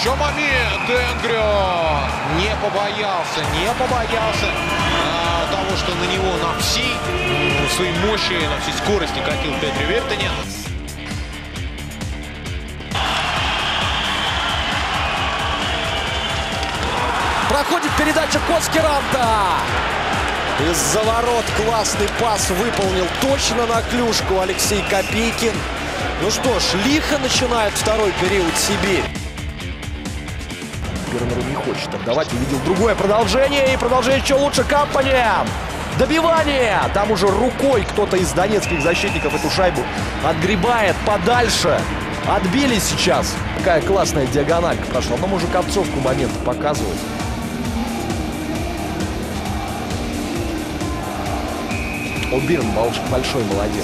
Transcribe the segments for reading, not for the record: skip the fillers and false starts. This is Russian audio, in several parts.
Еще момент. Энгрен не побоялся того, что на него на всей своей мощи, на всей скорости катил Петри Вертинен. Проходит передача Коцкеранта. Из-за ворот классный пас выполнил точно на клюшку Алексей Копейкин. Ну что ж, лихо начинает второй период Сибирь. Бернеру не хочет отдавать, увидел другое продолжение. И продолжение еще лучше. Кампани. Добивание. Там уже рукой кто-то из донецких защитников эту шайбу отгребает подальше. Отбили сейчас. Какая классная диагональка прошла. Но уже концовку момента показывает. Бирн большой молодец.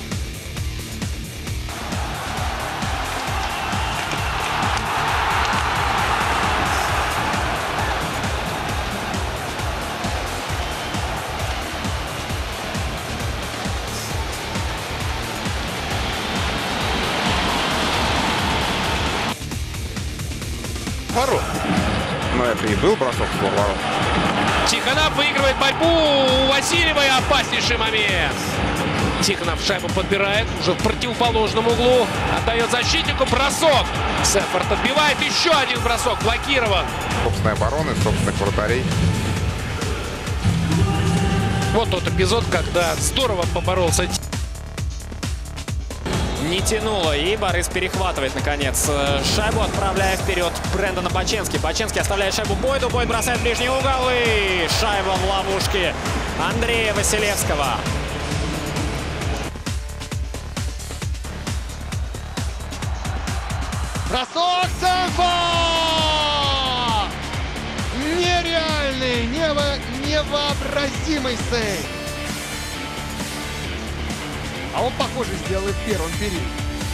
Ворот. Но это и был бросок в ворот. Тихонов выигрывает борьбу. У Васильева опаснейший момент. Тихонов шайбу подбирает уже в противоположном углу. Отдает защитнику. Бросок. Сеффорд отбивает. Еще один бросок. Блокирован. Собственной обороны, собственных вратарей. Вот тот эпизод, когда здорово поборолся. Не тянуло, и Борис перехватывает, наконец, шайбу, отправляя вперед Брэндона Баченски. Баченски оставляет шайбу Бойду, Бойд бросает в ближний угол, и шайба в ловушке Андрея Василевского. Бросок Сэмфа! Нереальный, невообразимый сейв. А он, похоже, сделал и в первом периоде.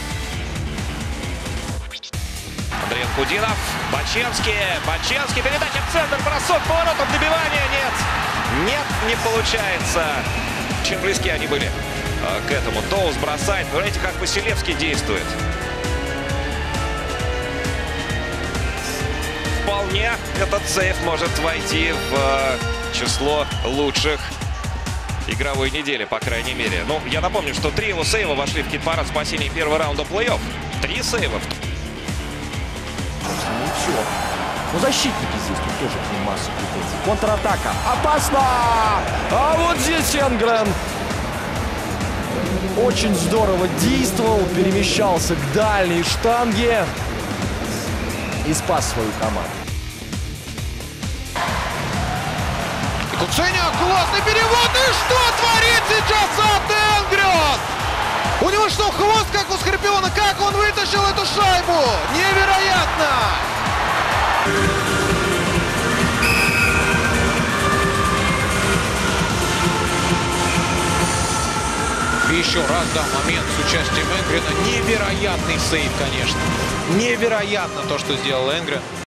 Андрей Анкудинов. Баченский. Передача в центр. Бросок поворотом. Добивания нет. Нет, не получается. Чем близки они были к этому. Тоус бросает. Смотрите, как Василевский действует. Вполне этот сейв может войти в число лучших игровой недели, по крайней мере. Ну, я напомню, что 3 его сейва вошли в хит-парад спасения первого раунда плей-офф. 3 сейва. Ну все. Ну защитники здесь тут тоже к ним массу претензий. Контратака. Опасно! А вот здесь Энгрен очень здорово действовал. Перемещался к дальней штанге. И спас свою команду. Куценя, классный перевод. И что творит сейчас Энгрен? У него что, хвост как у Скорпиона? Как он вытащил эту шайбу? Невероятно! Еще раз, да, момент с участием Энгрена. Невероятный сейв, конечно. Невероятно то, что сделал Энгрен.